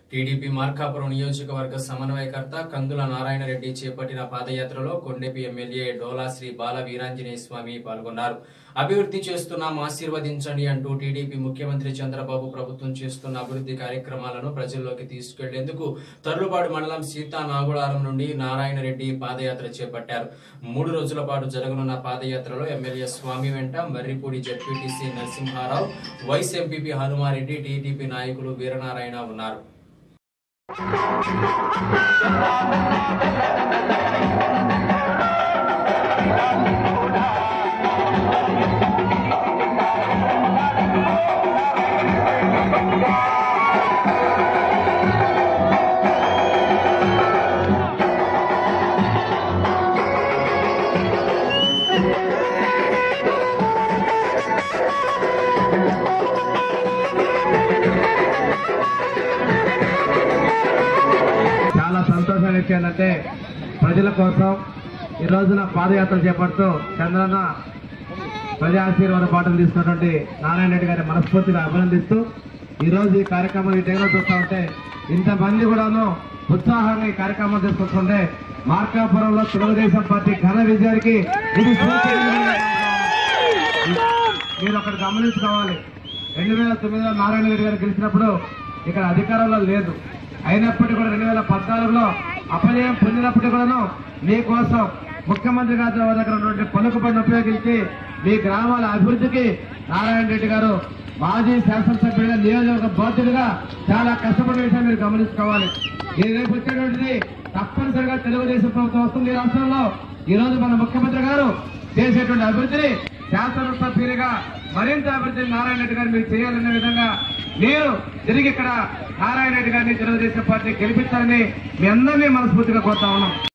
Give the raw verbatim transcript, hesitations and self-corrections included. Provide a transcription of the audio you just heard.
TDP Markapuram నియోజకవర్గ సమన్వయకర్త కందుల నారాయణ రెడ్డి చేపట్టిన పాదయాత్రలో కొండెపి ఎమ్మెల్యే డోలా శ్రీ బాల వీరాంజనేయ స్వామి పాల్గొన్నారు. అభివృద్ధి చేస్తున్నాం, ఆశీర్వదించండి అంటూ టీడీపీ ముఖ్యమంత్రి చంద్రబాబు ప్రభుత్వం చేస్తున్న అభివృద్ధి కార్యక్రమాలను ప్రజల్లోకి తీసుకెళ్లేందుకు తర్లుబాడు మండలం సీతా నాగులారం నుండి నారాయణ రెడ్డి పాదయాత్ర చేపట్టారు. మూడు రోజుల పాటు జరగనున్న పాదయాత్రలో ఎమ్మెల్యే స్వామి వెంట Marripudi ZPTC Narasimha Rao, vice MPP Hanumareddy, TDP నాయకులు వీరనారాయణ ఉన్నారు. చాలా సంతోషాన్ని ఇచ్చేందంటే ప్రజల కోసం ఈ రోజున పాదయాత్ర చేపడుతూ చంద్రన్న ప్రజా ఆశీర్వాద పాటలు తీసుకున్నటువంటి నారాయణ రెడ్డి గారిని మనస్ఫూర్తిగా అభినందిస్తూ ఈ రోజు ఈ కార్యక్రమం ఈ టైంలో చూస్తూ ఉంటే ఇంతమంది కూడాను ఉత్సాహంగా ఈ కార్యక్రమం తీసుకొస్తుంటే మార్కాపురంలో తెలుగుదేశం పార్టీ ఘన విజయానికి ఇది మీరు ఒకటి గమనించుకోవాలి. రెండు వేల తొమ్మిదిలో నారాయణ రెడ్డి గారు గెలిచినప్పుడు ఇక్కడ అధికారంలో లేదు. అయినప్పటికీ కూడా రెండు వేల పద్నాలుగులో అపజయం పొందినప్పటికీ కూడాను మీకోసం ముఖ్యమంత్రి గారి దగ్గర ఉన్నటువంటి పలుకుబడిని ఉపయోగించి మీ గ్రామాల అభివృద్ధికి నారాయణ రెడ్డి గారు మాజీ శాసనసభ్యుడిగా నియోజకవర్గ బాధ్యుడిగా చాలా కష్టపడిన విషయం మీరు గమనించుకోవాలి. ఈ రేపు వచ్చేటువంటిది తప్పనిసరిగా తెలుగుదేశం ప్రభుత్వం వస్తుంది. ఈ రాష్ట్రంలో ఈ రోజు మన ముఖ్యమంత్రి గారు చేసేటువంటి అభివృద్ధిని శాసనసభ్యుడిగా మరింత అభివృద్ధిని నారాయణ రెడ్డి గారు మీరు చేయాలనే విధంగా మీరు తిరిగి ఇక్కడ నారాయణ రెడ్డి గారిని తెలుగుదేశం పార్టీ గెలిపించాలని మీ అందరినీ మనస్ఫూర్తిగా కోరుతా ఉన్నాం.